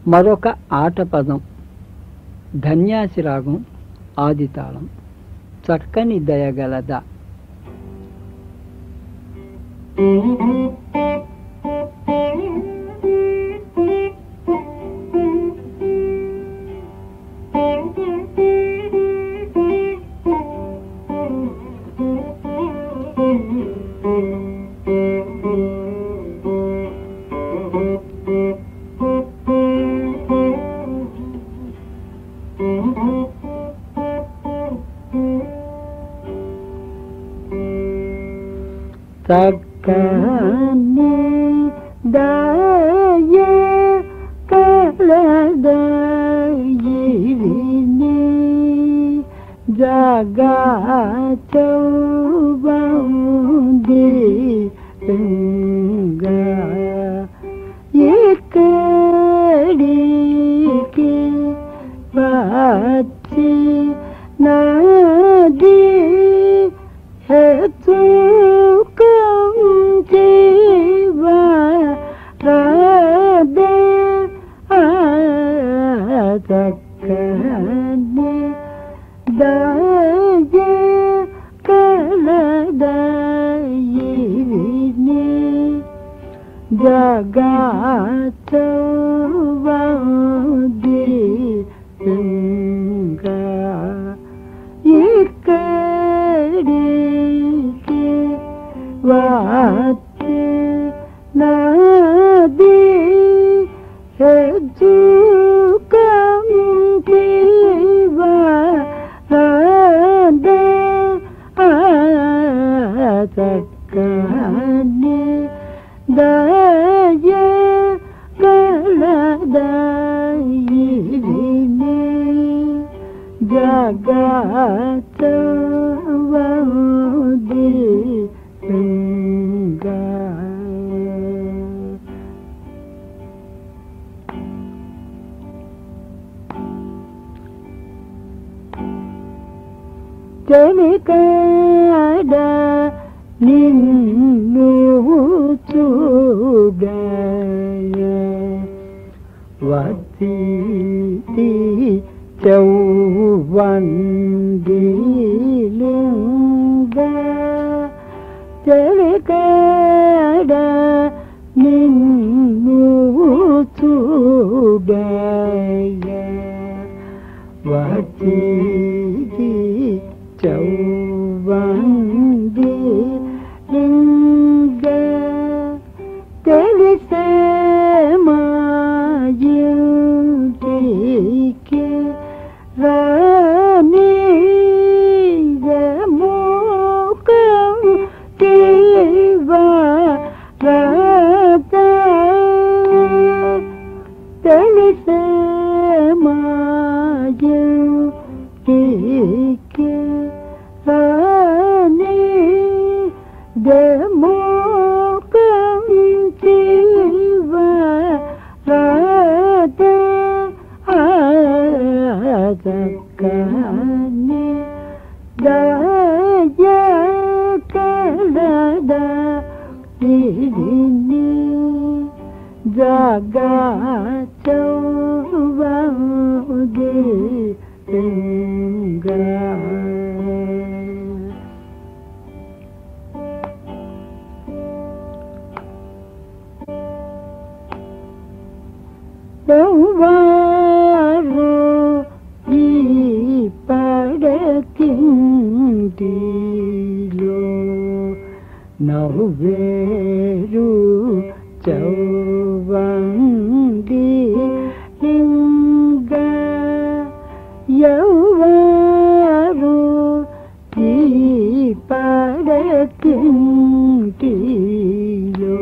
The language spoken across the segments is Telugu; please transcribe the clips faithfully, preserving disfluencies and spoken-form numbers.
మరొక ఆట పదం ధన్యాసి రాగం ఆదితాళం చక్కని దయగలద. చక్కని దయ కలదయిని జగచౌబంది ఎక్కడికి వచ్చి నాది హెచ్చు చక్కని దయ కలదయిని జగచౌబంది ఎక్కడికి వచ్చి నాది హెచ్చు చక్కని దయ కలదయిని జగచౌబంది చెలికాడ నిన్ను చూడయ వచ్చి చౌబందిలింగ చెలికాడ నిన్ను చూడయ వచ్చి చౌబంది లింగ తెలిసే మాయింటికి రాని మోకం తీవా రాత తెలిసే మాయింటికి రాని మోకం తీవా రాత చక్కని దయ కలదయిని జగచౌబంది వారు ఈ పడకింటిలో నవ్వేరు చౌబంది లింగ యవ్వారు ఈ పడకింటిలో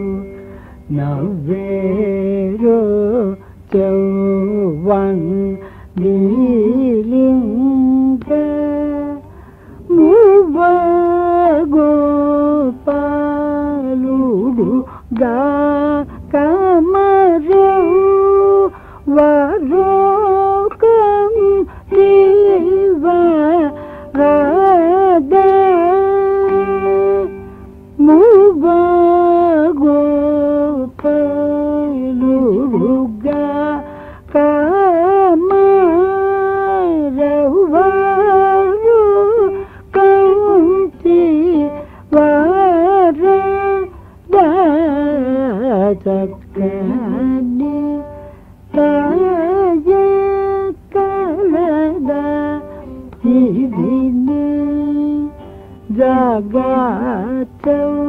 నవ్వేరు చౌబంది లింగ మువ్వగోపాలుడు గా కమరవు వరోకం తీవా రాధ మువ్వగోపాలుడు గా చక్కని తాజ కలద ఇది జగత్తు